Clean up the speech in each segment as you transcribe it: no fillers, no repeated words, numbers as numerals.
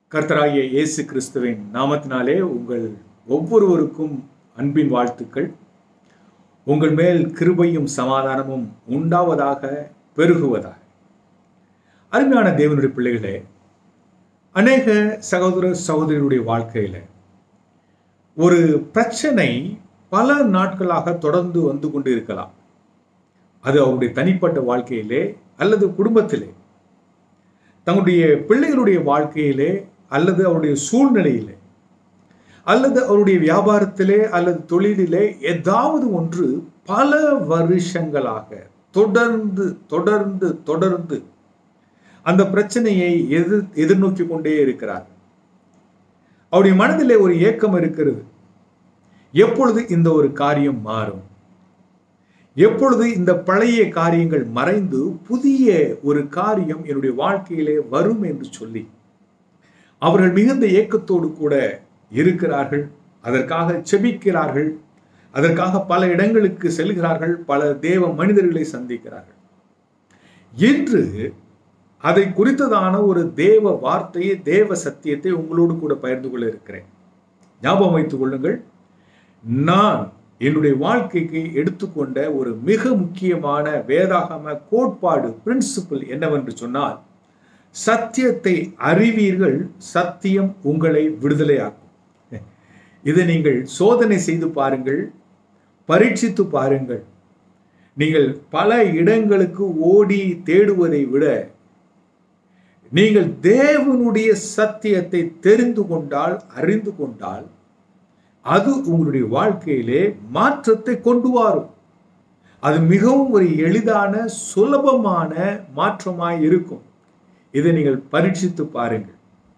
கர்த்தராகிய இயேசு கிறிஸ்துவின் நாமத்தினாலே உங்கள் ஒவ்வொருவருக்கும் அன்பின் வாழ்த்துக்கள். உங்கள் மேல் கிருபையும் சமாதானமும் உண்டாவதாக, பெருகுவதாக. அருமையான தேவனுடைய பிள்ளைகளே, அநேக சகோதர சகோதரிகளுடைய வாழ்க்கையில ஒரு பிரச்சனை பல நாட்களாக தொடர்ந்து வந்து கொண்டு இருக்கலாம். அது அவருடைய தனிப்பட்ட வாழ்க்கையிலே அல்லது குடும்பத்திலே, தங்களுடைய பிள்ளைகளுடைய வாழ்க்கையிலே அல்லது அவருடைய சூழ்நிலையிலே அல்லது அவருடைய வியாபாரத்திலே அல்லது தொழிலிலே ஏதாவது ஒன்று பல வருஷங்களாக தொடர்ந்து தொடர்ந்து தொடர்ந்து அந்த பிரச்சனையை எதிர்நோக்கி கொண்டே இருக்கிறார். அவருடைய மனதிலே ஒரு ஏக்கம் இருக்கிறது. எப்பொழுது இந்த ஒரு காரியம் மாறும்? எப்பொழுது இந்த பழைய காரியங்கள் மறைந்து புதிய ஒரு காரியம் என்னுடைய வாழ்க்கையிலே வரும் என்று சொல்லி அவர்கள் மிகுந்த ஏக்கத்தோடு கூட இருக்கிறார்கள். அதற்காக செபிக்கிறார்கள். அதற்காக பல இடங்களுக்கு செல்கிறார்கள். பல தேவ மனிதர்களை சந்திக்கிறார்கள். இன்று அதை குறித்ததான ஒரு தேவ வார்த்தையை, தேவ சத்தியத்தை உங்களோடு கூட பகிர்ந்து கொள்ள இருக்கிறேன். ஞாபகம் வைத்துக் கொள்ளுங்கள், நான் என்னுடைய வாழ்க்கைக்கு எடுத்துக்கொண்ட ஒரு மிக முக்கியமான வேதாகம கோட்பாடு, பிரின்சிபிள் என்னவென்று சொன்னால், சத்தியத்தை அறிவீர்கள், சத்தியம் உங்களை விடுதலையாக்கும். இதை நீங்கள் சோதனை செய்து பாருங்கள், பரீட்சித்து பாருங்கள். நீங்கள் பல இடங்களுக்கு ஓடி தேடுவதை விட நீங்கள் தேவனுடைய சத்தியத்தை தெரிந்து கொண்டால், அறிந்து கொண்டால், அது உங்களுடைய வாழ்க்கையிலே மாற்றத்தை கொண்டு வரும். அது மிகவும் ஒரு எளிதான சுலபமான மாற்றமாய் இருக்கும். இதை நீங்கள் பரீட்சித்து பாருங்கள்.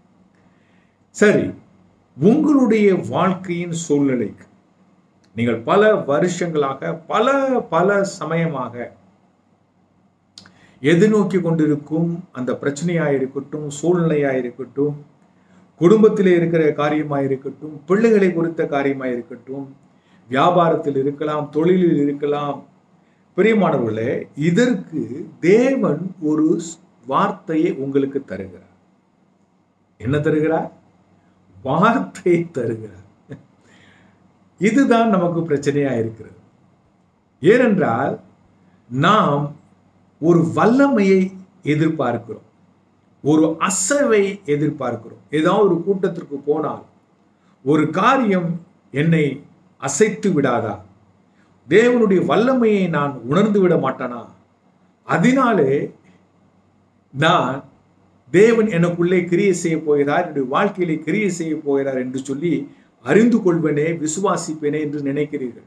சரி, உங்களுடைய வாழ்க்கையின் சூழ்நிலைக்கு நீங்கள் பல வருஷங்களாக பல சமயமாக எதிர்நோக்கி கொண்டிருக்கும் அந்த பிரச்சனையாயிருக்கட்டும், சூழ்நிலையாயிருக்கட்டும், குடும்பத்தில் இருக்கிற காரியமாயிருக்கட்டும், பிள்ளைகளை குறித்த காரியமாயிருக்கட்டும், வியாபாரத்தில் இருக்கலாம், தொழிலில் இருக்கலாம், பிரியமானவர்களே, இதற்கு தேவன் ஒரு வார்த்தையை உங்களுக்கு தருகிறார். என்ன தருகிறார்? வார்த்தையை தருகிறார். இதுதான் நமக்கு பிரச்சனையா இருக்கிறது. ஏனென்றால் நாம் ஒரு வல்லமையை எதிர்பார்க்கிறோம், ஒரு அசைவை எதிர்பார்க்கிறோம். ஏதாவது ஒரு கூட்டத்திற்கு போனால் ஒரு காரியம் என்னை அசைத்து விடாதா? தேவனுடைய வல்லமையை நான் உணர்ந்து விட மாட்டானா? அதனாலே நான் தேவன் எனக்குள்ளே கிரியை செய்ய போகிறார், என்னுடைய வாழ்க்கையிலே கிரியை செய்ய போகிறார் என்று சொல்லி அறிந்து கொள்வேனே, விசுவாசிப்பேனே என்று நினைக்கிறீர்கள்.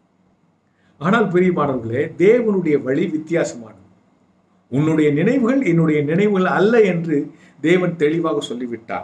ஆனால் பிரியமானவர்களே, தேவனுடைய வழி வித்தியாசமானது. உன்னுடைய நினைவுகள் என்னுடைய நினைவுகள் அல்ல என்று தேவன் தெளிவாக சொல்லிவிட்டார்.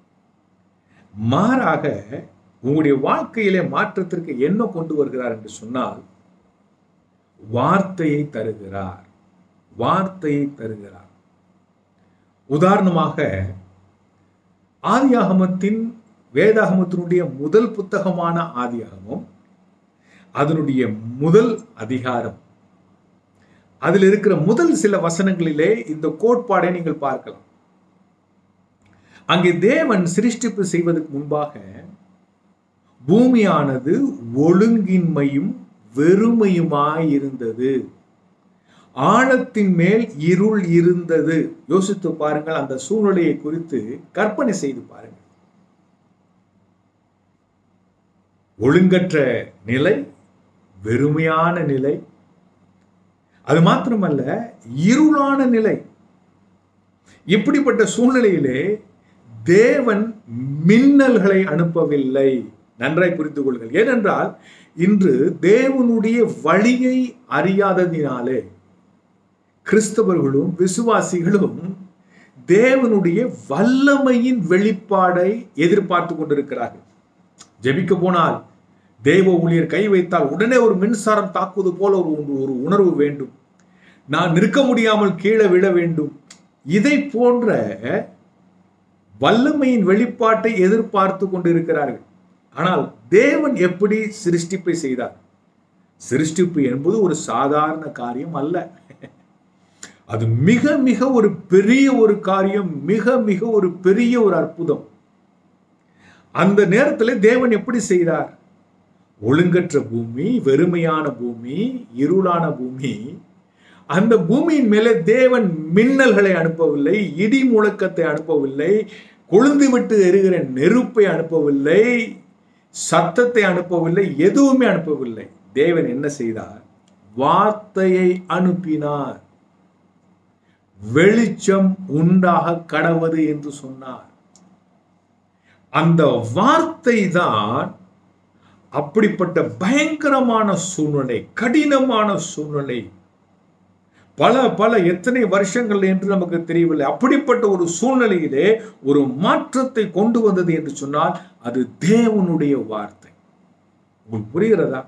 மாறாக உங்களுடைய வாழ்க்கையிலே மாற்றத்திற்கு என்ன கொண்டு வருகிறார் என்று சொன்னால், வார்த்தையை தருகிறார். வார்த்தையை தருகிறார். உதாரணமாக, ஆதியாகமத்தின் வேதாகமத்தினுடைய முதல் புத்தகமான ஆதியாகமம், அதனுடைய முதல் அதிகாரம், அதில் இருக்கிற முதல் சில வசனங்களிலே இந்த கோட்பாடை நீங்கள் பார்க்கலாம். அங்கே தேவன் சிருஷ்டிப்பு செய்வதற்கு முன்பாக பூமியானது ஒழுங்கின்மையும் வெறுமையுமாயிருந்தது, ஆழத்தின் மேல் இருள் இருந்தது. யோசித்து பாருங்கள், அந்த சூழ்நிலையை குறித்து கற்பனை செய்து பாருங்கள். ஒழுங்கற்ற நிலை, வெறுமையான நிலை, அது மாத்திரமல்ல இருளான நிலை. இப்படிப்பட்ட சூழ்நிலையிலே தேவன் மின்னல்களை அனுப்பவில்லை. நன்றாய் புரிந்து கொள்ளுங்கள். ஏனென்றால் இன்று தேவனுடைய வழியை அறியாததினாலே கிறிஸ்தவர்களும் விசுவாசிகளும் தேவனுடைய வல்லமையின் வெளிப்பாடை எதிர்பார்த்து கொண்டிருக்கிறார்கள். ஜெபிக்க போனால், தேவ ஊழியர் கை வைத்தால் உடனே ஒரு மின்சாரம் தாக்குவது போல ஒரு உணர்வு வேண்டும். நான் நிற்க முடியாமல் கீழே விழ வேண்டும். இதை போன்ற வல்லமையின் வெளிப்பாட்டை எதிர்பார்த்து கொண்டிருக்கிறார்கள். ஆனால் தேவன் எப்படி சிருஷ்டிப்பை செய்தார்? சிருஷ்டிப்பு என்பது ஒரு சாதாரண காரியம் அல்ல. அது மிக மிக ஒரு பெரிய ஒரு காரியம், மிக மிக ஒரு பெரிய ஒரு அற்புதம். அந்த நேரத்தில் தேவன் எப்படி செய்தார்? ஒழுங்கற்ற பூமி, வெறுமையான பூமி, இருளான பூமி, அந்த பூமியின் மேலே தேவன் மின்னல்களை அனுப்பவில்லை, இடி முழக்கத்தை அனுப்பவில்லை, கொழுந்து விட்டு எரிகிற நெருப்பை அனுப்பவில்லை, சத்தத்தை அனுப்பவில்லை, எதுவுமே அனுப்பவில்லை. தேவன் என்ன செய்தார்? வார்த்தையை அனுப்பினார். வெளிச்சம் உண்டாக கடவது என்று சொன்னார். அந்த வார்த்தை தான் அப்படிப்பட்ட பயங்கரமான சூழ்நிலை, கடினமான சூழ்நிலை, பல எத்தனை வருஷங்கள் என்று நமக்கு தெரியவில்லை, அப்படிப்பட்ட ஒரு சூழ்நிலையிலே ஒரு மாற்றத்தை கொண்டு வந்தது என்று சொன்னால் அது தேவனுடைய வார்த்தை. உங்களுக்கு புரிகிறதா?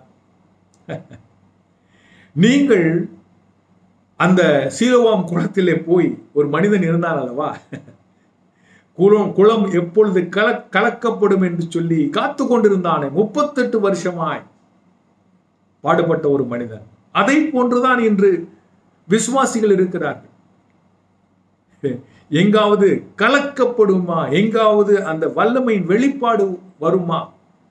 நீங்கள் அந்த சீலோவாம் குளத்திலே போய் ஒரு மனிதன் இருந்தார் அல்லவா, குளம் எப்பொழுது கலக்கப்படும் என்று சொல்லி காத்து கொண்டிருந்தானே 38 வருஷமாய் பாடுபட்ட ஒரு மனிதன். அதை போன்றுதான் இன்று விசுவாசிகள் இருக்கிறார்கள். எங்காவது கலக்கப்படுமா? எங்காவது அந்த வல்லமையின் வெளிப்பாடு வருமா?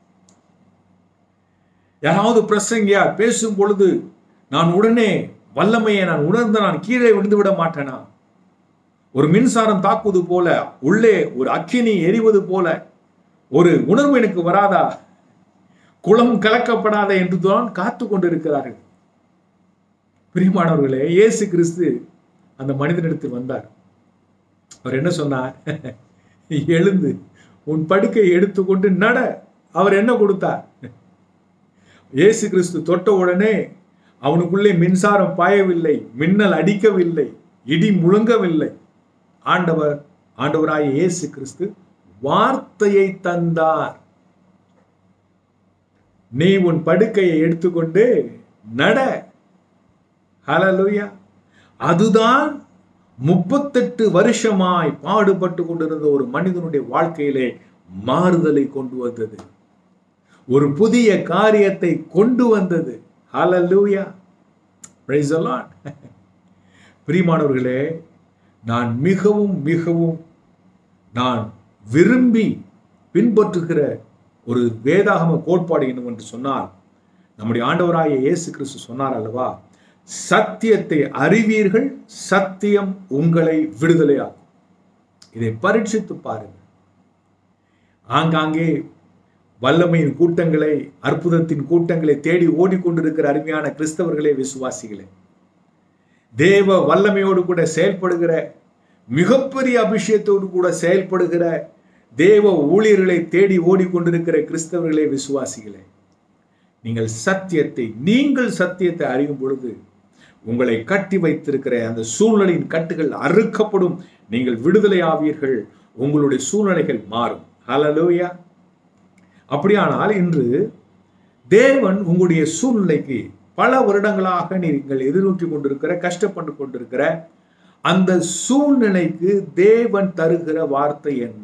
யாராவது பிரசங்கியா பேசும் பொழுது நான் உடனே வல்லமையை நான் உணர்ந்து நான் கீழே விழுந்து விட மாட்டேனா? ஒரு மின்சாரம் தாக்குவது போல, உள்ளே ஒரு அக்கினி எரிவது போல ஒரு உணர்வு எனக்கு வராதா? குளம் கலக்கப்படாத என்றுதான் காத்து கொண்டிருக்கிறார்கள். பிரியமானவர்களே, இயேசு கிறிஸ்து அந்த மனிதனிடத்தில் வந்தார். அவர் என்ன சொன்னார்? எழுந்து உன் படுக்கையை எடுத்துக்கொண்டு நட. அவர் என்ன கொடுத்தார்? இயேசு கிறிஸ்து தொட்ட உடனே அவனுக்குள்ளே மின்சாரம் பாயவில்லை, மின்னல் அடிக்கவில்லை, இடி முழங்கவில்லை. ஆண்டவராய இயேசு கிறிஸ்து வார்த்தையை தந்தார். நீ உன் படுக்கையை எடுத்துக்கொண்டு நட. ஹல்லேலூயா. அதுதான் 38 வருஷமாய் பாடுபட்டு கொண்டிருந்த ஒரு மனிதனுடைய வாழ்க்கையிலே மாறுதலை கொண்டு வந்தது, ஒரு புதிய காரியத்தை கொண்டு வந்தது. ஹல்லேலூயா. Praise the Lord. பிரியமானவர்களே, நான் மிகவும் மிகவும் நான் விரும்பி பின்பற்றுகிற ஒரு வேதாகம கோட்பாடு என்னவென்று சொன்னால், நம்முடைய ஆண்டவராகிய இயேசு கிறிஸ்து சொன்னார் அல்லவா, சத்தியத்தை அறிவீர்கள், சத்தியம் உங்களை விடுதலையாகும். இதை பரீட்சித்து பாருங்கள். ஆங்காங்கே வல்லமையின் கூட்டங்களை, அற்புதத்தின் கூட்டங்களை தேடி ஓடிக்கொண்டிருக்கிற அருமையான கிறிஸ்தவர்களே, விசுவாசிகளே, தேவ வல்லமையோடு கூட செயல்படுகிற, மிகப்பெரிய அபிஷேகத்தோடு கூட செயல்படுகிற தேவ ஊழியர்களை தேடி ஓடிக்கொண்டிருக்கிற கிறிஸ்தவர்களே, விசுவாசிகளே, நீங்கள் சத்தியத்தை அறியும் பொழுது உங்களை கட்டி வைத்திருக்கிற அந்த சூழ்நிலையின் கட்டுகள் அறுக்கப்படும். நீங்கள் விடுதலை ஆவீர்கள். உங்களுடைய சூழ்நிலைகள் மாறும். ஹல்லேலூயா. அப்படியானால் இன்று தேவன் உங்களுடைய சூழ்நிலைக்கு பல வருடங்களாக நீங்கள் எதிர்நோக்கி கொண்டிருக்கிற, கஷ்டப்பட்டு கொண்டிருக்கிற அந்த சூழ்நிலைக்கு தேவன் தருகிற வார்த்தை என்ன?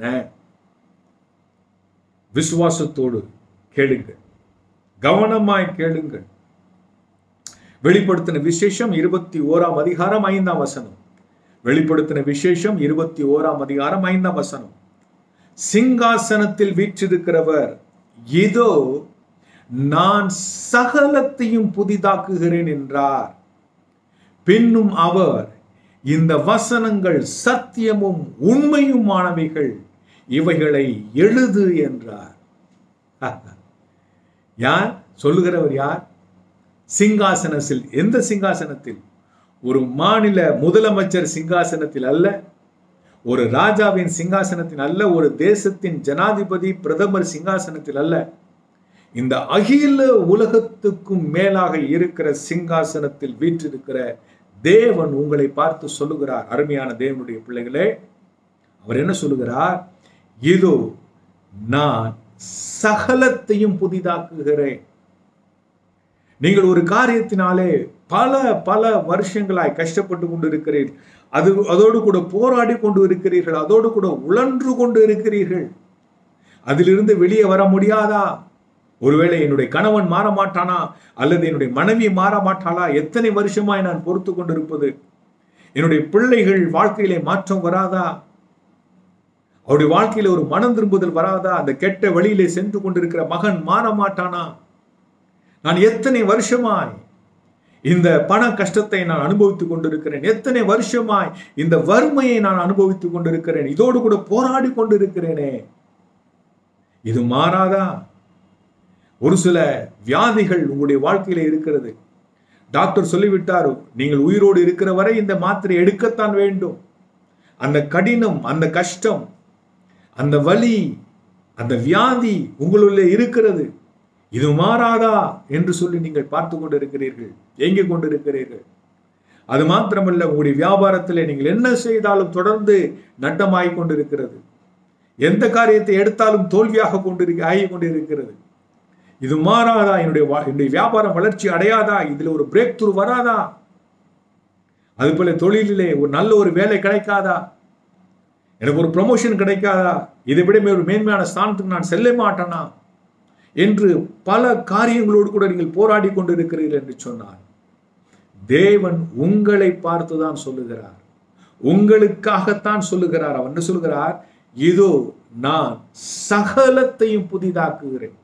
விசுவாசத்தோடு கேளுங்கள், கவனமாய் கேளுங்கள். வெளிப்படுத்தின விசேஷம் 21ஆம் அதிகாரம் 5ஆம் வசனம். வெளிப்படுத்தின விசேஷம் 21ஆம் அதிகாரம் 5ஆம் வசனம். சிங்காசனத்தில் வீற்றிருக்கிறவர், இதோ நான் சகலத்தையும் புதிதாக்குகிறேன் என்றார். பின்னும் அவர், இந்த வசனங்கள் சத்தியமும் உண்மையுமானவைகள், இவைகளை எழுது என்றார். யார் சொல்லுகிறவர்? யார்? சிங்காசனத்தில். எந்த சிங்காசனத்தில்? ஒரு மாநில முதலமைச்சர் சிங்காசனத்தில் அல்ல, ஒரு ராஜாவின் சிங்காசனத்தில் அல்ல, ஒரு தேசத்தின் ஜனாதிபதி பிரதமர் சிங்காசனத்தில் அல்ல. இந்த அகில உலகத்துக்கும் மேலாக இருக்கிற சிங்காசனத்தில் வீற்றிருக்கிற தேவன் உங்களை பார்த்து சொல்லுகிறார். அருமையான தேவனுடைய பிள்ளைகளே, அவர் என்ன சொல்லுகிறார்? இதோ நான் சகலத்தையும் புதிதாக்குகிறேன். நீங்கள் ஒரு காரியத்தினாலே பல வருஷங்களாய் கஷ்டப்பட்டு கொண்டு இருக்கிறீர்கள். அதோடு கூட போராடி கொண்டு இருக்கிறீர்கள். அதோடு கூட உழன்று கொண்டு இருக்கிறீர்கள். அதிலிருந்து வெளியே வர முடியாதா? ஒருவேளை என்னுடைய கணவன் மாற மாட்டானா, அல்லது என்னுடைய மனைவி மாற மாட்டாளா? எத்தனை வருஷமாய் நான் பொறுத்து கொண்டிருப்பது? என்னுடைய பிள்ளைகள் வாழ்க்கையிலே மாற்றம் வராதா? அவருடைய வாழ்க்கையில ஒரு மனம் திரும்புதல் வராதா? அந்த கெட்ட வழியிலே சென்று கொண்டிருக்கிற மகன் மாற மாட்டானா? நான் எத்தனை வருஷமாய் இந்த பண கஷ்டத்தை நான் அனுபவித்துக் கொண்டிருக்கிறேன், எத்தனை வருஷமாய் இந்த வறுமையை நான் அனுபவித்துக் கொண்டிருக்கிறேன், இதோடு கூட போராடி கொண்டிருக்கிறேனே, இது மாறாதா? ஒரு சில வியாதிகள் உங்களுடைய வாழ்க்கையில இருக்கிறது. டாக்டர் சொல்லிவிட்டார், நீங்கள் உயிரோடு இருக்கிற வரை இந்த மாத்திரை எடுக்கத்தான் வேண்டும். அந்த கடினம், அந்த கஷ்டம், அந்த வலி, அந்த வியாதி உங்களுள்ளே இருக்கிறது. இது மாறாதா என்று சொல்லி நீங்கள் பார்த்து கொண்டிருக்கிறீர்கள், ஏங்கிக் கொண்டிருக்கிறீர்கள். அது மாத்திரமல்ல, உங்களுடைய வியாபாரத்திலே நீங்கள் என்ன செய்தாலும் தொடர்ந்து நட்டமாகிக் கொண்டிருக்கிறது. எந்த காரியத்தை எடுத்தாலும் தோல்வியாக ஆகிக் கொண்டிருக்கிறது. இது மாறாதா? என்னுடைய வியாபாரம் வளர்ச்சி அடையாதா? இதுல ஒரு பிரேக் த்ரூ வராதா? அது போல தொழிலிலே ஒரு நல்ல ஒரு வேலை கிடைக்காதா? எனக்கு ஒரு ப்ரமோஷன் கிடைக்காதா? இதை விட ஒரு மேன்மையான ஸ்தானத்துக்கு நான் செல்ல மாட்டேனா என்று பல காரியங்களோடு கூட நீங்கள் போராடி கொண்டிருக்கிறீர்கள் என்று சொன்னார். தேவன் உங்களை பார்த்துதான் சொல்லுகிறார், உங்களுக்காகத்தான் சொல்லுகிறார். அவர் என்ன சொல்லுகிறார்? இதோ நான் சகலத்தையும் புதிதாக்குகிறேன்.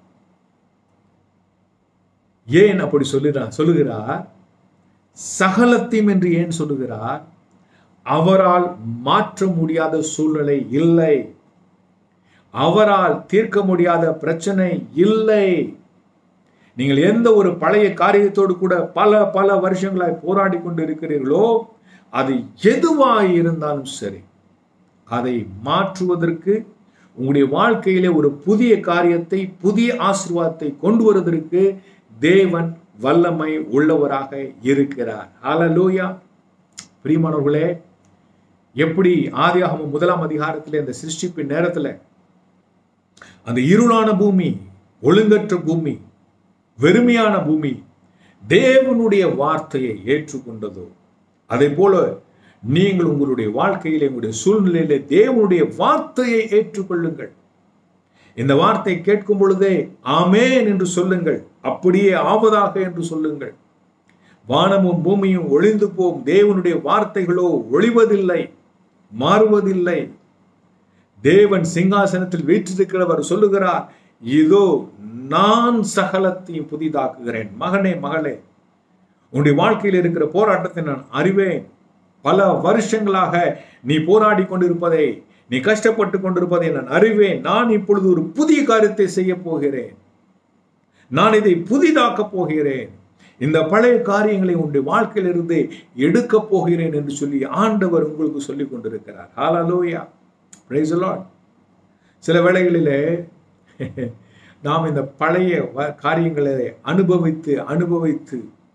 ஏன் அப்படி சொல்லுகிறார்? சகலத்தையும் என்று ஏன் சொல்லுகிறார்? அவரால் மாற்ற முடியாத சூழ்நிலை இல்லை, அவரால் தீர்க்க முடியாத பிரச்சனை இல்லை. நீங்கள் எந்த ஒரு பழைய காரியத்தோடு கூட பல வருஷங்களாய் போராடி கொண்டு இருக்கிறீர்களோ, அது எதுவாய் இருந்தாலும் சரி, அதை மாற்றுவதற்கு, உங்களுடைய வாழ்க்கையிலே ஒரு புதிய காரியத்தை, புதிய ஆசீர்வாதத்தை கொண்டு வருவதற்கு தேவன் வல்லமை உள்ளவராக இருக்கிறார். ஹல்லேலூயா. பிரியமானவர்களே, எப்படி ஆதியாகமம் 1ஆம் அதிகாரத்திலே அந்த சிருஷ்டிப்பின் நேரத்துல அந்த இருளான பூமி, ஒழுங்கற்ற பூமி, வெறுமையான பூமி தேவனுடைய வார்த்தையை ஏற்றுக்கொண்டதோ, அதே போல நீங்கள் உங்களுடைய வாழ்க்கையிலே, உங்களுடைய சூழ்நிலையிலே தேவனுடைய வார்த்தையை ஏற்றுக்கொள்ளுங்கள். இந்த வார்த்தை கேட்கும் பொழுதே ஆமென் என்று சொல்லுங்கள், அப்படியே ஆவதாக என்று சொல்லுங்கள். வானமும் பூமியும் ஒளிந்து போகும், தேவனுடைய வார்த்தைகளோ ஒளிவதில்லை, மாறுவதில்லை. தேவன் சிங்காசனத்தில் வீற்றிருக்கிறவர் சொல்லுகிறார், இதோ நான் சகலத்தையும் புதிதாக்குகிறேன். மகனே, மகளே, உன்னுடைய வாழ்க்கையில் இருக்கிற போராட்டத்தை நான் அறிவேன். பல வருஷங்களாக நீ போராடி கொண்டிருப்பதை, நீ கஷ்டப்பட்டு கொண்டிருப்பதை நான் அறிவேன். நான் இப்பொழுது ஒரு புதிய காரியத்தை செய்ய போகிறேன், நான் இதை புதிதாக்கப் போகிறேன், இந்த பழைய காரியங்களை உன்னுடைய வாழ்க்கையிலிருந்து எடுக்க போகிறேன் என்று சொல்லி ஆண்டவர் உங்களுக்கு சொல்லிக் கொண்டிருக்கிறார். Hallelujah, praise the Lord. சில வேளைகளிலே நாம் இந்த பழைய காரியங்களை அனுபவித்து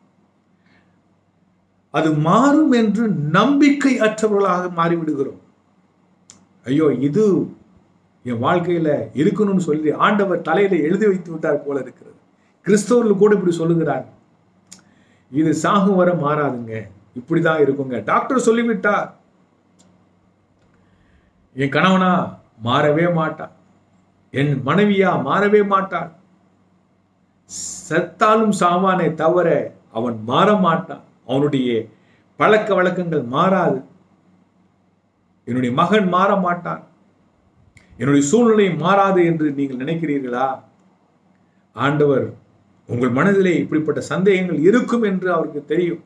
அது மாறும் என்று நம்பிக்கை அற்றவர்களாக மாறிவிடுகிறோம். ஐயோ, இது என் வாழ்க்கையில இருக்கணும்னு சொல்லி ஆண்டவர் தலையில எழுதி வைத்து விட்டார் போல இருக்கிறது. கிறிஸ்தவர்கள் கூட இப்படி சொல்லுகிறார், இது சாகும் வர மாறாதுங்க, இப்படிதான் இருக்குங்க. டாக்டர் சொல்லிவிட்டார், என் கணவனா மாறவே மாட்டான், என் மனைவியா மாறவே மாட்டான், செத்தாலும் சாவானே தவிர அவன் மாற மாட்டான், அவனுடைய பழக்க வழக்கங்கள் மாறாது, என்னுடைய மகன் மாற மாட்டான், என்னுடைய சூழ்நிலை மாறாது என்று நீங்கள் நினைக்கிறீர்களா? ஆண்டவர் உங்கள் மனதிலே இப்படிப்பட்ட சந்தேகங்கள் இருக்கும் என்று அவருக்கு தெரியும்.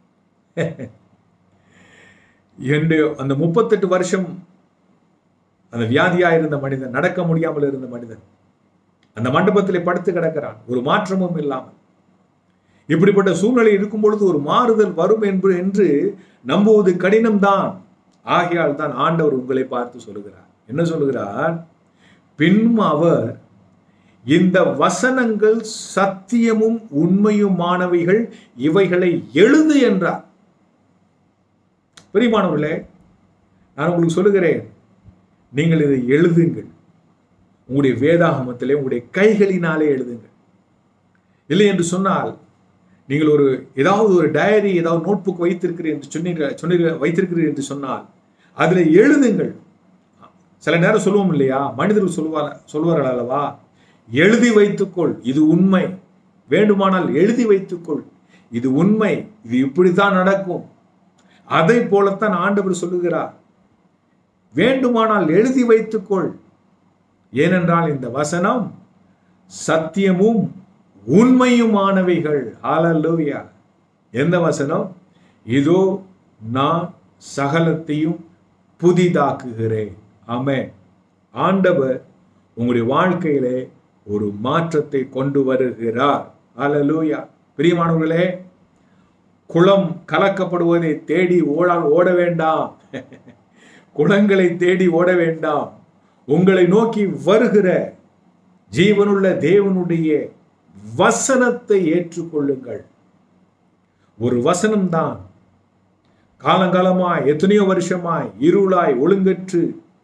அந்த 38 வருஷம் அந்த வியாதியா இருந்த மனிதன், நடக்க முடியாமல் இருந்த மனிதன் அந்த மண்டபத்திலே படுத்து கிடக்கிறான், ஒரு மாற்றமும் இல்லாமல். இப்படிப்பட்ட சூழ்நிலை இருக்கும் பொழுது ஒரு மாறுதல் வரும் என்று நம்புவது கடினம்தான். ஆகையால் தான் ஆண்டவர் உங்களை பார்த்து சொல்லுகிறார். என்ன சொல்லுகிறார்? பின்னும் அவர், இந்த வசனங்கள் சத்தியமும் உண்மையுமானவைகள், இவைகளை எழுது என்றார். பிரியமானவர்களே, நான் உங்களுக்கு சொல்லுகிறேன், நீங்கள் இதை எழுதுங்கள். உங்களுடைய வேதாகமத்திலே உங்களுடைய கைகளினாலே எழுதுங்கள். இல்லை என்று சொன்னால், நீங்கள் ஏதாவது ஒரு டயரி, ஏதாவது நோட் புக் வைத்திருக்கிறீர்கள் என்று சொன்னால் அதில் எழுதுங்கள். சில நேரம் சொல்லுவோம் இல்லையா, மனிதர்கள் சொல்வார்கள் அல்லவா, எழுதி வைத்துக்கொள், இது உண்மை, வேண்டுமானால் எழுதி வைத்துக்கொள், இது உண்மை, இது இப்படித்தான் நடக்கும். அதை போலத்தான் ஆண்டவர் சொல்லுகிறார், வேண்டுமானால் எழுதி வைத்துக்கொள், ஏனென்றால் இந்த வசனம் சத்தியமும் உண்மையுமானவைகள். ஹல்லேலூயா. எந்த வசனம்? இதோ நான் சகலத்தையும் புதிதாக்குகிறேன். ஆமென். ஆண்டவர் உங்களுடைய வாழ்க்கையிலே ஒரு மாற்றத்தை கொண்டு வருகிறார். ஹல்லேலூயா. பிரியமானவர்களே, குளம் கலக்கப்படுவதை தேடி ஓட வேண்டாம். குளங்களை தேடி ஓட வேண்டாம். உங்களை நோக்கி வருகிற ஜீவனுள்ள தேவனுடைய வசனத்தை ஏற்றுக்கொள்ளுங்கள். ஒரு வசனம்தான் காலங்காலமாய், எத்தனையோ வருஷமாய் இருளாய் ஒழுங்கற்று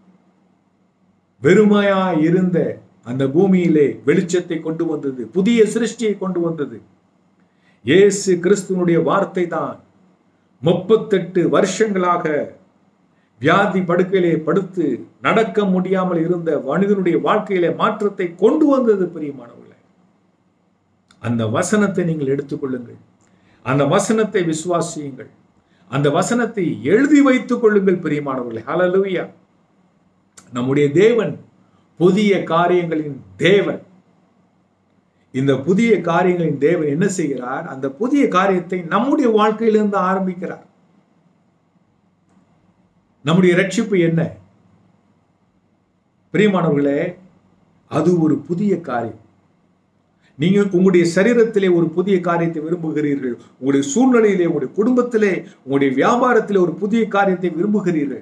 வெறுமையாய் இருந்த அந்த பூமியிலே வெளிச்சத்தை கொண்டு வந்தது, புதிய சிருஷ்டியை கொண்டு வந்தது. இயேசு கிறிஸ்துவனுடைய வார்த்தை தான் 38 வருஷங்களாக வியாதி படுக்கையிலே படுத்து நடக்க முடியாமல் இருந்த மனிதனுடைய வாழ்க்கையிலே மாற்றத்தை கொண்டு வந்தது. பிரியமானவர்களே, அந்த வசனத்தை நீங்கள் எடுத்துக்கொள்ளுங்கள், அந்த வசனத்தை விசுவாசியுங்கள், அந்த வசனத்தை எழுதி வைத்துக் கொள்ளுங்கள். பிரியமானவர்களே, ஹல்லேலூயா. நம்முடைய தேவன் புதிய காரியங்களின் தேவன். இந்த புதிய காரியங்களின் தேவன் என்ன செய்கிறார்? அந்த புதிய காரியத்தை நம்முடைய வாழ்க்கையிலிருந்து ஆரம்பிக்கிறார். நம்முடைய ரட்சிப்பு என்ன? பிரியமானவர்களே, அது ஒரு புதிய காரியம். நீங்க உங்களுடைய சரீரத்திலே ஒரு புதிய காரியத்தை விரும்புகிறீர்கள், உங்களுடைய சூழ்நிலையிலே, உங்களுடைய குடும்பத்திலே, உங்களுடைய வியாபாரத்திலே ஒரு புதிய காரியத்தை விரும்புகிறீர்கள்.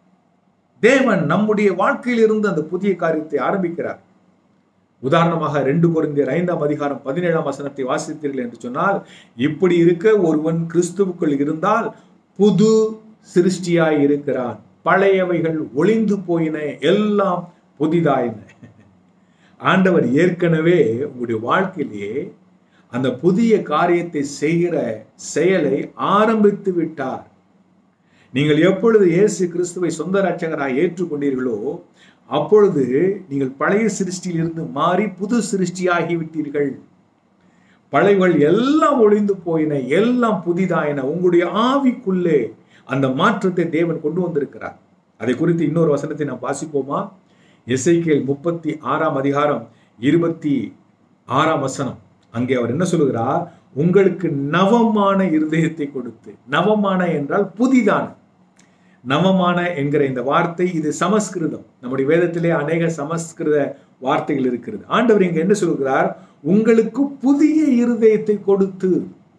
தேவன் நம்முடைய வாழ்க்கையில் இருந்து அந்த புதிய காரியத்தை ஆரம்பிக்கிறார். உதாரணமாக 2 கொரிந்தியர் 5ஆம் அதிகாரம் 17ஆம் வசனத்தை வாசித்தீர்கள் என்று சொன்னால், இப்படி இருக்க ஒருவன் கிறிஸ்துவுக்குள் இருந்தால் புது சிருஷ்டியாய் இருக்கிறான், பழையவைகள் ஒளிந்து போயின, எல்லாம் புதிதாயின. ஆண்டவர் ஏற்கனவே உங்களுடைய வாழ்க்கையிலே அந்த புதிய காரியத்தை செய்கிற செயலை ஆரம்பித்து விட்டார். நீங்கள் எப்பொழுது இயேசு கிறிஸ்துவை சொந்த இரட்சகராய் ஏற்றுக்கொண்டீர்களோ அப்பொழுது நீங்கள் பழைய சிருஷ்டியில் இருந்து மாறி புது சிருஷ்டியாகி விட்டீர்கள். பழையவள் எல்லாம் ஒளிந்து போயின, எல்லாம் புதிதாயின. உங்களுடைய ஆவிக்குள்ளே அந்த மாற்றத்தை தேவன் கொண்டு வந்திருக்கிறார். அதை குறித்து இன்னொரு வசனத்தை நாம் வாசிப்போமா? எசேக்கியேல் 36ஆம் அதிகாரம் 26ஆம் வசனம். அங்கே அவர் என்ன சொல்லுகிறார்? உங்களுக்கு நவமான இருதயத்தை கொடுத்து. நவமான என்றால் புதிதான. நவமான என்கிற இந்த வார்த்தை இது சமஸ்கிருதம். நம்முடைய வேதத்திலே அநேக சமஸ்கிருத வார்த்தைகள் இருக்கிறது. ஆண்டவர் இங்க என்ன சொல்கிறார்? உங்களுக்கு புதிய இருதயத்தை கொடுத்து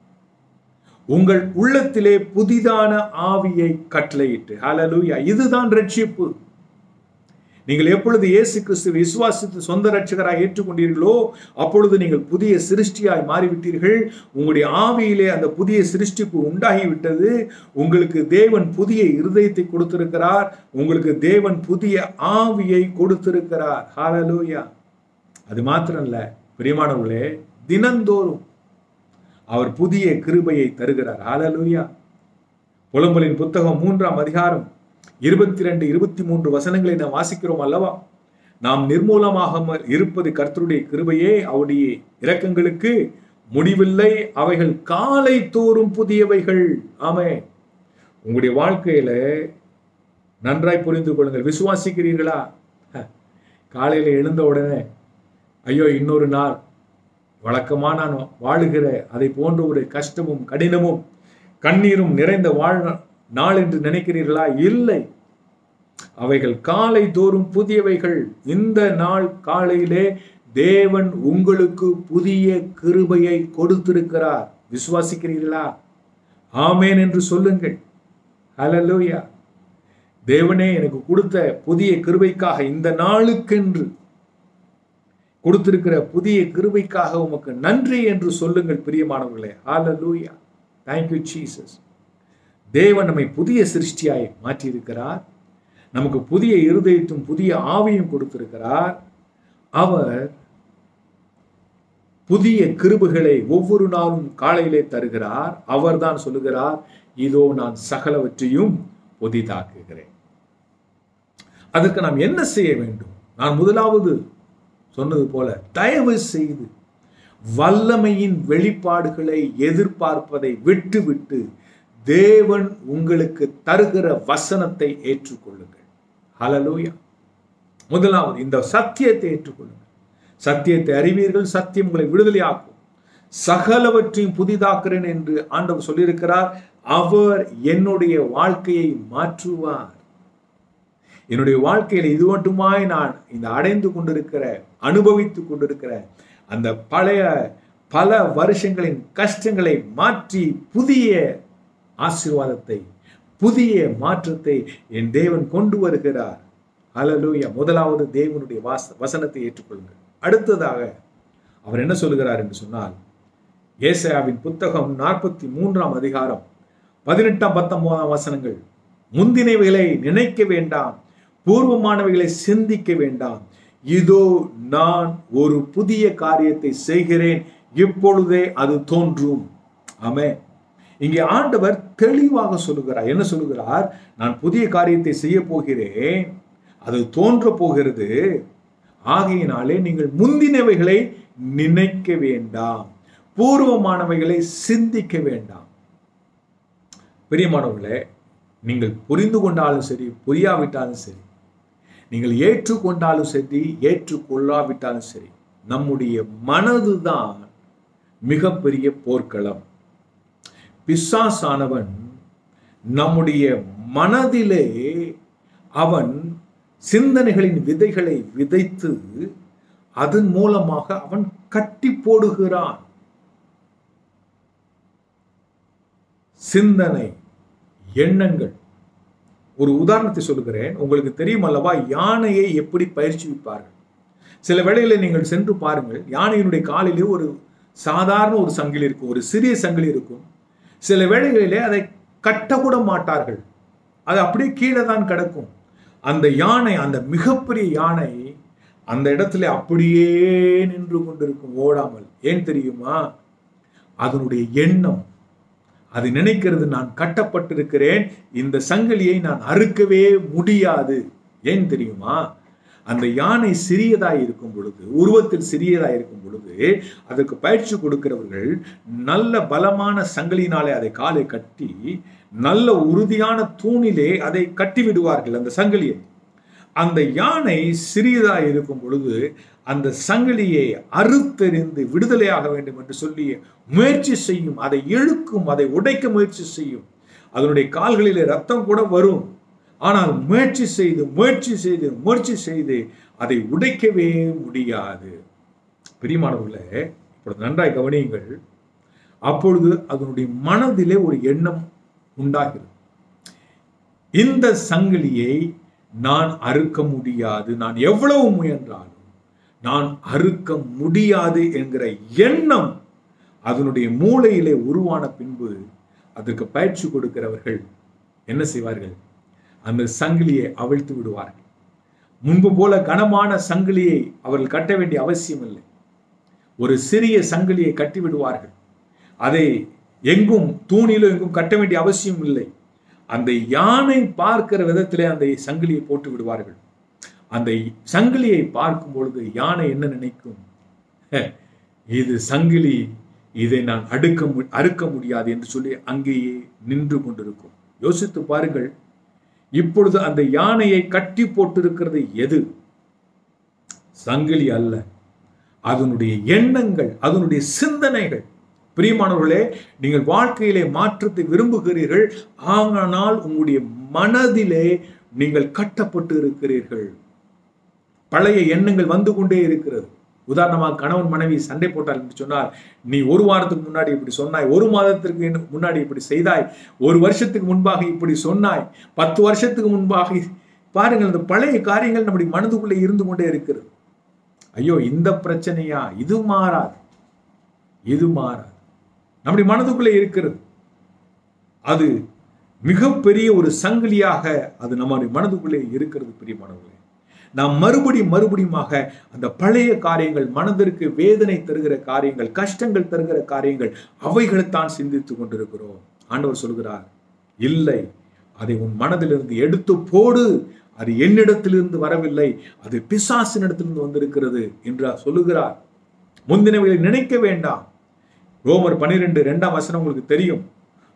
உங்கள் உள்ளத்திலே புதிதான ஆவியை கட்டளையிட்டு. ஹல்லேலூயா. இதுதான் ரட்சிப்பு. நீங்கள் எப்பொழுது இயேசு கிறிஸ்துவை விசுவாசித்து சொந்த இரட்சகராய் ஏற்றுக்கொண்டீர்களோ அப்பொழுது நீங்கள் புதிய சிருஷ்டியாய் மாறிவிட்டீர்கள். உங்களுடைய ஆவியிலே அந்த புதிய சிருஷ்டிப்பு உண்டாகிவிட்டது. உங்களுக்கு தேவன் புதிய இருதயத்தை கொடுத்திருக்கிறார். உங்களுக்கு தேவன் புதிய ஆவியை கொடுத்திருக்கிறார். ஹல்லேலூயா. அது மாத்திரம் இல்ல பிரியமானவர்களே, தினந்தோறும் அவர் புதிய கிருபையை தருகிறார். ஹல்லேலூயா. புலம்பலின் புத்தகம் 3ஆம் அதிகாரம் 22, 23 வசனங்களை நாம் வாசிக்கிறோம் அல்லவா? நாம் நிர்மூலமாக இருப்பது கர்த்தருடைய கிருபையே, அவருடைய இரக்கங்களுக்கு முடிவில்லை, அவைகள் காலை தோறும் புதியவைகள். ஆமென். உங்களுடைய வாழ்க்கையில நன்றாய் புரிந்து கொள்ளுங்கள். விசுவாசிக்கிறீர்களா? காலையில எழுந்த உடனே ஐயோ இன்னொரு நாள் வழக்கமா நான் வாழுகிற அதை போன்ற ஒரு கஷ்டமும் கடினமும் கண்ணீரும் நிறைந்த நாள் என்று நினைக்கிறீர்களா? இல்லை, அவைகள் காலை தோறும் புதியவைகள். இந்த நாள் காலையிலே தேவன் உங்களுக்கு புதிய கிருபையை கொடுத்திருக்கிறார். விசுவாசிக்கிறீர்களா? ஆமென் என்று சொல்லுங்கள். ஹல்லேலூயா. தேவனே எனக்கு கொடுத்த புதிய கிருபைக்காக, இந்த நாளுக்கென்று கொடுத்திருக்கிற புதிய கிருபைக்காக உமக்கு நன்றி என்று சொல்லுங்கள் பிரியமானவர்களே. ஹல்லேலூயா. Thank you Jesus. தேவன் நம்மை புதிய சிருஷ்டியாய் மாற்றியிருக்கிறார். நமக்கு புதிய இருதயத்தும் புதிய ஆவியும் கொடுத்திருக்கிறார். அவர் புதிய கிருபைகளை ஒவ்வொரு நாளும் காலையிலே தருகிறார். அவர் தான் சொல்லுகிறார், இதோ நான் சகலவற்றையும் புதிதாக்குகிறேன். அதற்கு நாம் என்ன செய்ய வேண்டும்? நான் முதலாவது சொன்னது போல தயவு செய்து வல்லமையின் வெளிப்பாடுகளை எதிர்பார்ப்பதை விட்டுவிட்டு தேவன் உங்களுக்கு தருகிற வசனத்தை ஏற்றுக்கொள்ளுங்கள். ஹல்லேலூயா. முதலாவது இந்த சத்தியத்தை ஏற்றுக்கொள்ளுங்கள். சத்தியத்தை அறிவீர்கள், சத்தியம் உங்களை விடுதலையாக்கும். சகலவற்றையும் புதிதாக்குறேன் என்று ஆண்டவர் சொல்லியிருக்கிறார். அவர் என்னுடைய வாழ்க்கையை மாற்றுவார். என்னுடைய வாழ்க்கையில் இது மட்டுமாய் நான் இந்த அடைந்து கொண்டிருக்கிற, அனுபவித்துக் கொண்டிருக்கிற அந்த பழைய பல வருஷங்களின் கஷ்டங்களை மாற்றி புதிய ஆசீர்வாதத்தை, புதிய மாற்றத்தை என் தேவன் கொண்டு வருகிறார். ஹல்லேலூயா. முதலாவது தேவனுடைய வசனத்தை ஏற்றுக்கொள்ளுங்கள். அடுத்ததாக அவர் என்ன சொல்லுகிறார் என்று சொன்னால், ஏசாயாவின் புத்தகம் 43ஆம் அதிகாரம் 18-19 வசனங்கள். முந்தினவைகளை நினைக்க வேண்டாம், பூர்வமானவைகளை சிந்திக்க வேண்டாம். இதோ நான் ஒரு புதிய காரியத்தை செய்கிறேன், இப்பொழுதே அது தோன்றும். ஆமென். இங்கே ஆண்டவர் தெளிவாக சொல்லுகிறார். என்ன சொல்லுகிறார்? நான் புதிய காரியத்தை செய்ய போகிறேன், அது தோன்ற போகிறது. ஆகையினாலே நீங்கள் முந்தினவைகளை நினைக்க வேண்டாம், பூர்வமானவைகளை சிந்திக்க வேண்டாம். பிரியமானவர்களே, நீங்கள் புரிந்து கொண்டாலும் சரி, புரியாவிட்டாலும் சரி, நீங்கள் ஏற்றுக்கொண்டாலும் சரி, ஏற்றுக்கொள்ளாவிட்டாலும் சரி, நம்முடைய மனதுதான் மிகப்பெரிய போர்க்களம். பிசாசானவன் நம்முடைய மனதிலே அவன் சிந்தனைகளின் விதைகளை விதைத்து அதன் மூலமாக அவன் கட்டி போடுகிறான். சிந்தனை, எண்ணங்கள். ஒரு உதாரணத்தை சொல்லுகிறேன். உங்களுக்கு தெரியும் அல்லவா, யானையை எப்படி பயிற்சிப்பார்கள்? சில வேளைகளில் நீங்கள் சென்று பாருங்கள், யானையினுடைய காலிலே ஒரு சாதாரண ஒரு சங்கிலி இருக்கும், ஒரு சிறிய சங்கிலி இருக்கும். சில வேளைகளிலே அதை கட்டக்கூட மாட்டார்கள், அது அப்படியே கீழே தான் கிடக்கும். அந்த யானை, அந்த மிகப்பெரிய யானை அந்த இடத்துல அப்படியே நின்று கொண்டிருக்கும், ஓடாமல். ஏன் தெரியுமா? அதனுடைய எண்ணம், அது நினைக்கிறது, நான் கட்டப்பட்டிருக்கிறேன், இந்த சங்கிலியை நான் அறுக்கவே முடியாது. ஏன் தெரியுமா? அந்த யானை சிறியதாய் இருக்கும் பொழுது, உருவத்தில் சிறியதாய் இருக்கும் பொழுது, அதற்கு பயிற்சி கொடுக்கிறவர்கள் நல்ல பலமான சங்கிலினாலே அதை காலை கட்டி நல்ல உறுதியான தூணிலே அதை கட்டி விடுவார்கள் அந்த சங்கிலியை. அந்த யானை சிறியதாய் இருக்கும் பொழுது அந்த சங்கிலியை அறுத்தெறிந்து விடுதலையாக வேண்டும் என்று சொல்லி முயற்சி செய்யும், அதை இழுக்கும், அதை உடைக்க முயற்சி செய்யும். அதனுடைய கால்களிலே ரத்தம் கூட வரும். ஆனால் முயற்சி செய்து முயற்சி செய்து முயற்சி செய்து அதை உடைக்கவே முடியாது. பிரியமானவர்களே, இப்பொழுது நன்றாய் கவனியுங்கள். அப்பொழுது அதனுடைய மனதிலே ஒரு எண்ணம் உண்டாகிறது, இந்த சங்கிலியை நான் அறுக்க முடியாது, நான் எவ்வளவு முயன்றாலும் நான் அறுக்க முடியாது என்கிற எண்ணம் அதனுடைய மூளையிலே உருவான பின்பு அதற்கு பயிற்சி கொடுக்கிறவர்கள் என்ன செய்வார்கள்? அந்த சங்கிலியை அவிழ்த்து விடுவார்கள். முன்பு போல கனமான சங்கிலியை அவர்கள் கட்ட வேண்டிய அவசியம் இல்லை. ஒரு சிறிய சங்கிலியை கட்டி விடுவார்கள். அதை எங்கும் தூணிலும் எங்கும் கட்ட வேண்டிய அவசியம் இல்லை. அந்த யானை பார்க்கிற விதத்திலே அந்த சங்கிலியை போட்டு விடுவார்கள். அந்த சங்கிலியை பார்க்கும் பொழுது யானை என்ன நினைக்கும்? இது சங்கிலி, இதை நான் அறுக்க முடியாது என்று சொல்லி அங்கேயே நின்று கொண்டிருக்கும். யோசித்து பாருங்கள். இப்பொழுது அந்த யானையை கட்டி போட்டிருக்கிறது எது? சங்கிலி அல்ல, அதனுடைய எண்ணங்கள், அதனுடைய சிந்தனைகள். பிரியமானவர்களே, நீங்கள் வாழ்க்கையிலே மாற்றத்தை விரும்புகிறீர்கள், ஆனால் உங்களுடைய மனதிலே நீங்கள் கட்டப்பட்டு இருக்கிறீர்கள். பழைய எண்ணங்கள் வந்து கொண்டே இருக்கிறது. உதாரணமாக, கணவன் மனைவி சண்டை போட்டார் என்று சொன்னால், நீ ஒரு வாரத்துக்கு முன்னாடி இப்படி சொன்னாய், ஒரு மாதத்திற்கு முன்னாடி இப்படி செய்தாய், ஒரு வருஷத்துக்கு முன்பாக இப்படி சொன்னாய், 10 வருஷத்துக்கு முன்பாக. பாருங்கள், இந்த பழைய காரியங்கள் நம்முடைய மனதுக்குள்ளே இருந்து கொண்டே இருக்கிறது. ஐயோ, இந்த பிரச்சனையா? இது மாறாது, இது மாறாது. நம்முடைய மனதுக்குள்ளே இருக்கிறது. அது மிகப்பெரிய ஒரு சங்கிலியாக அது நம்முடைய மனதுக்குள்ளே இருக்கிறது. பிரியமானவர்களே, நாம் மறுபடியுமாக அந்த பழைய காரியங்கள், மனதிற்கு வேதனை தருகிற காரியங்கள், கஷ்டங்கள் தருகிற காரியங்கள், அவைகளைத்தான் சிந்தித்துக் கொண்டிருக்கிறோம். ஆண்டவர் சொல்கிறார், இல்லை, அதை உன் மனதிலிருந்து எடுத்து போடு, அது என்னிடத்திலிருந்து வரவில்லை, அது பிசாசினிடத்திலிருந்து வந்திருக்கிறது என்று சொல்லுகிறார். முந்தினவைகளை நினைக்க வேண்டாம். ரோமர் 12:2 உங்களுக்கு தெரியும்.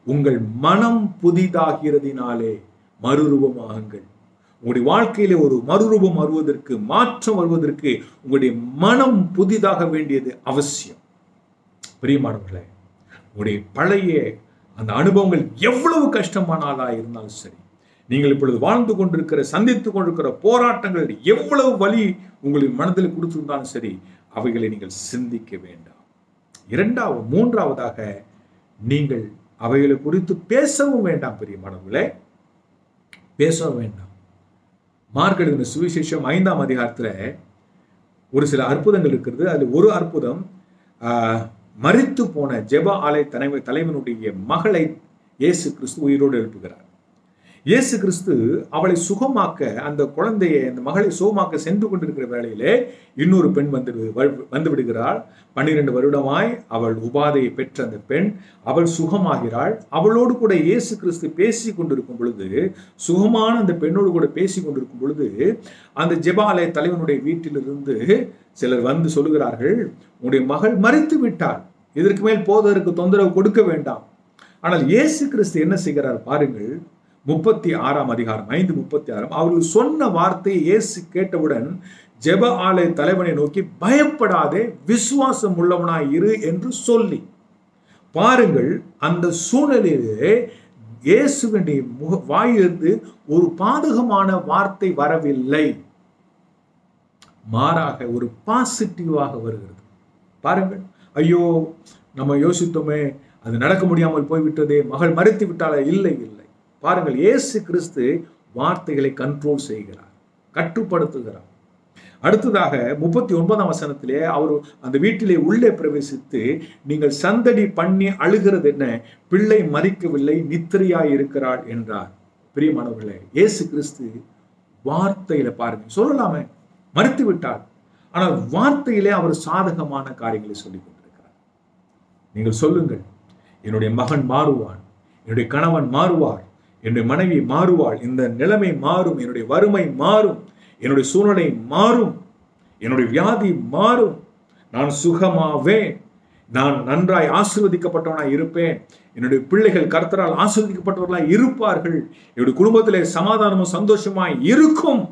உங்கள் மனம் புதிதாகிறதினாலே மறுரூபமாகுங்கள். உங்களுடைய வாழ்க்கையிலே ஒரு மறுரூபம் வருவதற்கு, மாற்றம் வருவதற்கு உங்களுடைய மனம் புதிதாக வேண்டியது அவசியம். பிரியமானவர்களே, உங்களுடைய பழைய அந்த அனுபவங்கள் எவ்வளவு கஷ்டமானாலா இருந்தாலும் சரி, நீங்கள் இப்பொழுது வாழ்ந்து கொண்டிருக்கிற, சந்தித்துக் கொண்டிருக்கிற போராட்டங்கள் எவ்வளவு வலி உங்களின் மனதில் கொடுத்திருந்தாலும் சரி, அவைகளை நீங்கள் சிந்திக்க வேண்டாம். மூன்றாவதாக, நீங்கள் அவைகளை குறித்து பேசவும் வேண்டாம். பிரியமானவர்களே, பேசவும் வேண்டாம். மார்க் எழுதின சுவிசேஷம் 5ஆம் அதிகாரத்துல ஒரு சில அற்புதங்கள் இருக்கிறது. அதில் ஒரு அற்புதம், மரித்து போன ஜெப ஆலய தலைவனுடைய மகளை இயேசு கிறிஸ்து உயிரோடு எழுப்புகிறார். இயேசு கிறிஸ்து அவளை சுகமாக்க, அந்த குழந்தையை, அந்த மகளை சுகமாக்க சென்று கொண்டிருக்கிற வேளையிலே இன்னொரு பெண் வந்து விடுகிறாள். 12 வருடமாய் அவள் உபாதையை பெற்ற அந்த பெண், அவள் சுகமாகிறாள். அவளோடு கூட இயேசு கிறிஸ்து பேசி கொண்டிருக்கும் பொழுது, சுகமான அந்த பெண்ணோடு கூட பேசி கொண்டிருக்கும் பொழுது, அந்த ஜெபாலய தலைவனுடைய வீட்டிலிருந்து சிலர் வந்து சொல்லுகிறார்கள், உன்னுடைய மகள் மரித்து விட்டாள், இதற்கு மேல் போதற்கு தொந்தரவு கொடுக்க வேண்டாம். ஆனால் இயேசு கிறிஸ்து என்ன செய்கிறார் பாருங்கள். 36ஆம் அதிகாரம் 5:36, அவர்கள் சொன்ன வார்த்தையை இயேசு கேட்டவுடன் ஜெப ஆலய தலைவனை நோக்கி, பயப்படாதே, விசுவாசம் உள்ளவனாய் இரு என்று சொல்லி. பாருங்கள், அந்த சூழ்நிலையிலே இயேசுவினுடைய வாயிலிருந்து ஒரு பாதகமான வார்த்தை வரவில்லை, மாறாக ஒரு பாசிட்டிவாக வருகிறது. பாருங்கள், ஐயோ நம்ம யோசித்தோமே, அது நடக்க முடியாமல் போய்விட்டதே, மகள் மரித்து விட்டாலே, இல்லை இல்லை. பாருங்கள், இயேசு கிறிஸ்து வார்த்தைகளை கண்ட்ரோல் செய்கிறார், கட்டுப்படுத்துகிறார். அடுத்ததாக 39ஆம் வசனத்திலே அவர் அந்த வீட்டிலே உள்ளே பிரவேசித்து, நீங்கள் சந்தடி பண்ணி அழுகிறது என்ன, பிள்ளை மரிக்கவில்லை, நித்திரையாய் இருக்கிறாள் என்றார். பிரியமானவர்களே, இயேசு கிறிஸ்து வார்த்தையில பாருங்க, சொல்லலாமே மரித்து விட்டார், ஆனால் வார்த்தையிலே அவர் சாதகமான காரியங்களை சொல்லிக் கொண்டிருக்கிறார். நீங்கள் சொல்லுங்கள், என்னுடைய மகன் மாறுவான், என்னுடைய கணவன் மாறுவார், என்னுடைய மனைவி மாறுவாள், இந்த நிலைமை மாறும், என்னுடைய வறுமை மாறும், என்னுடைய சூழ்நிலை மாறும், என்னுடைய வியாதி மாறும், நான் சுகமாவேன், நான் நன்றாய் ஆசீர்வதிக்கப்பட்டவனாய் இருப்பேன், என்னுடைய பிள்ளைகள் கர்த்தரால் ஆசீர்வதிக்கப்பட்டவர்களாய் இருப்பார்கள், என்னுடைய குடும்பத்திலே சமாதானமும் சந்தோஷமாய் இருக்கும்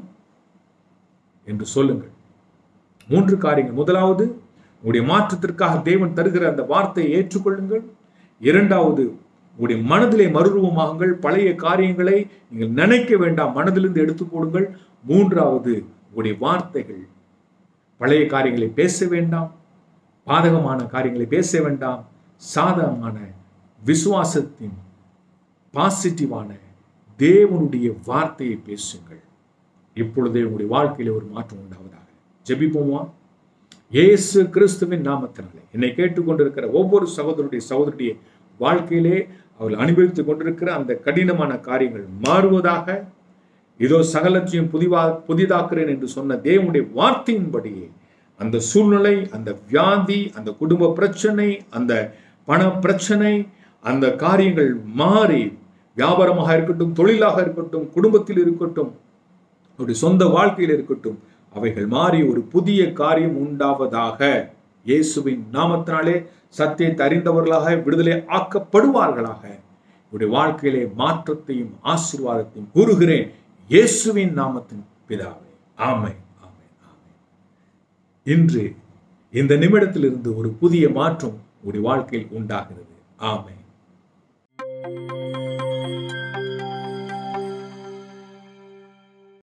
என்று சொல்லுங்கள். 3 காரியங்கள். முதலாவது, உங்களுடைய மாற்றத்திற்காக தேவன் தருகிற அந்த வார்த்தையை ஏற்றுக்கொள்ளுங்கள். 2வது, உங்களுடைய மனதிலே மறுரூபமாகுங்கள், பழைய காரியங்களை நீங்கள் நினைக்க வேண்டாம், மனதிலிருந்து எடுத்து போடுங்கள். 3வது, உங்களுடைய வார்த்தைகள் பழைய காரியங்களை பேச வேண்டாம், பாதகமான காரியங்களை பேச வேண்டாம், சாதகமான விசுவாசத்தின் பாசிட்டிவான தேவனுடைய வார்த்தையை பேசுங்கள். இப்பொழுதே உங்களுடைய வாழ்க்கையில ஒரு மாற்றம் உண்டாவதாக. ஜெபிப்போமா? இயேசு கிறிஸ்துவின் நாமத்தினாலே என்னை கேட்டுக்கொண்டிருக்கிற ஒவ்வொரு சகோதரருடைய வாழ்க்கையிலே அவர்கள் அனுபவித்துக் கொண்டிருக்கிற அந்த கடினமான காரியங்கள் மாறுவதாக. இதோ சகலத்தையும் புதிதாக்குறேன் என்று சொன்ன தேவனுடைய வார்த்தையின்படியே அந்த சூழ்நிலை, அந்த வியாதி, அந்த குடும்ப பிரச்சனை, அந்த பண பிரச்சனை, அந்த காரியங்கள் மாறி, வியாபாரமாக இருக்கட்டும், தொழிலாக இருக்கட்டும், குடும்பத்தில் இருக்கட்டும், அவருடைய சொந்த வாழ்க்கையில் இருக்கட்டும், அவைகள் மாறி ஒரு புதிய காரியம் உண்டாவதாக. இயேசுவின் நாமத்தினாலே சத்தியத்தை அறிந்தவர்களாக விடுதலை ஆக்கப்படுவார்களாக. உடைய வாழ்க்கையிலே மாற்றத்தையும் ஆசீர்வாதத்தையும் கூறுகிறேன் இயேசுவின் நாமத்தின் பிதாவே. ஆமென், ஆமென், ஆமென். இன்று இந்த நிமிடத்திலிருந்து ஒரு புதிய மாற்றம் உடைய வாழ்க்கையில் உண்டாகிறது. ஆமென்.